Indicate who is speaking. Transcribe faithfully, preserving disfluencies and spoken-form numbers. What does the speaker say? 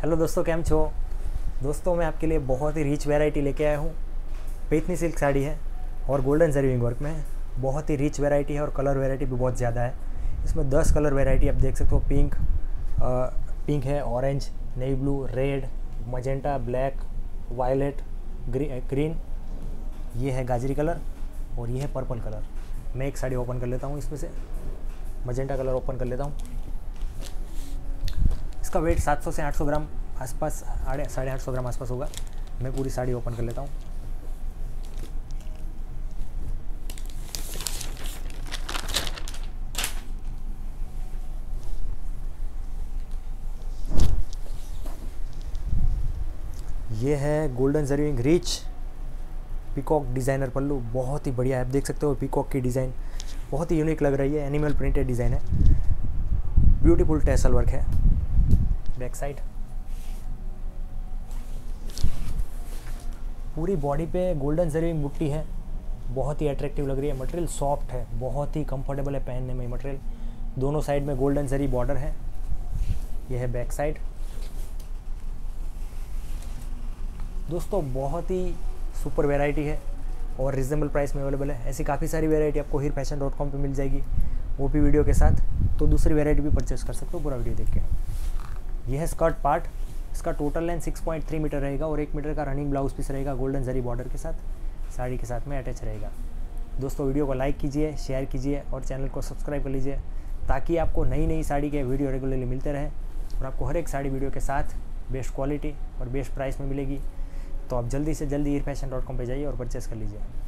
Speaker 1: Hello दोस्तों, केम छो। दोस्तों मैं आपके लिए बहुत ही रिच वैरायटी लेके आया हूँ। पैठनी सिल्क साड़ी है और गोल्डन जरीविंग वर्क में है। बहुत ही रिच वैरायटी है और कलर वैरायटी भी बहुत ज़्यादा है। इसमें दस कलर वैरायटी आप देख सकते हो। पिंक आ, पिंक है, orange, navy blue, red, magenta, black, violet, green, ये है गाजरी कलर और ये है पर्पल कलर। मैं एक साड़ी ओपन कर लेता हूँ, इसमें से मजेंटा कलर ओपन कर लेता हूँ। इसका वेट सात सौ से आठ सौ ग्राम आसपास, आड़े साढ़े आठ सौ ग्राम आसपास होगा। मैं पूरी साड़ी ओपन कर लेता हूँ। ये है गोल्डन जरीविंग रिच पीकॉक डिज़ाइनर पल्लू। बहुत ही बढ़िया है, आप देख सकते हो। पीकॉक की डिज़ाइन बहुत ही यूनिक लग रही है। एनिमल प्रिंटेड डिज़ाइन है, ब्यूटीफुल टैसल वर्क है। बैक साइड पूरी बॉडी पे गोल्डन जरीविंग बुट्टी है, बहुत ही अट्रैक्टिव लग रही है। मटेरियल सॉफ्ट है, बहुत ही कंफर्टेबल है पहनने में मटेरियल। दोनों साइड में गोल्डन जरी बॉर्डर है। यह है बैक साइड। दोस्तों बहुत ही सुपर वैरायटी है और रिजनेबल प्राइस में अवेलेबल है। ऐसी काफ़ी सारी वैरायटी आपको हीर फैशन डॉट कॉम पर मिल जाएगी, वो भी वीडियो के साथ। तो दूसरी वैरायटी भी परचेस कर सकते हो पूरा वीडियो देख के। यह है स्कर्ट पार्ट। इसका total length six point three metre रहेगा और एक मीटर का रनिंग ब्लाउज पीस रहेगा। गोल्डन जरी बॉर्डर के साथ साड़ी के साथ में अटैच रहेगा। दोस्तों वीडियो को लाइक कीजिए, शेयर कीजिए और चैनल को सब्सक्राइब कर लीजिए, ताकि आपको नई नई साड़ी के वीडियो रेगुलरली मिलते रहे और आपको हर एक साड़ी वीडियो के साथ बेस्ट क्वालिटी और बेस्ट प्राइस में मिलेगी। तो आप जल्दी से जल्दी हीर फैशन डॉट कॉम पर जाइए और परचेस कर लीजिए।